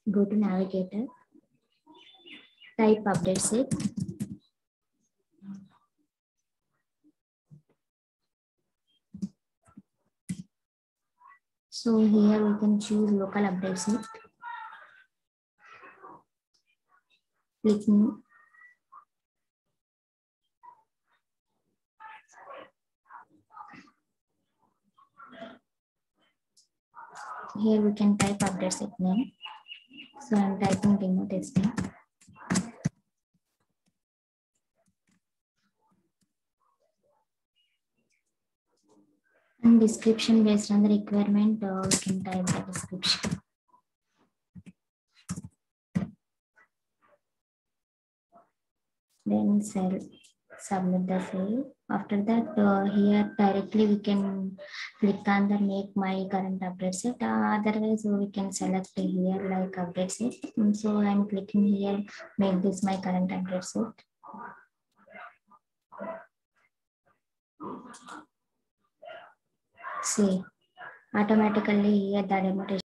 Go to navigator, type update set. So here we can choose local update set. Click new. Here we can type update set name. So I'm typing demo testing. And description based on the requirement, we can type the description. Then submit the save. After that, here directly we can click on the make my current update set. Otherwise, we can select here like update set. So I'm clicking here, make this my current update set. See, automatically here the demo